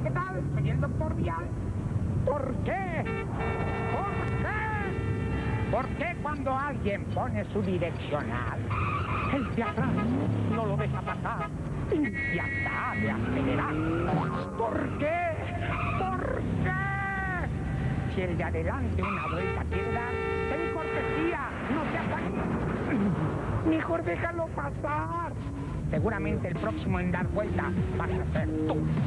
¿qué tal? Soy el doctor Vial. ¿Por qué? ¿Por qué? ¿Por qué cuando alguien pone su direccional, el de atrás no lo deja pasar y hasta de acelerar? ¿Por qué? ¿Por qué? Si el de adelante una vuelta quiere dar, ten cortesía, no te apagues. Mejor déjalo pasar. Seguramente el próximo en dar vuelta vas a ser tú.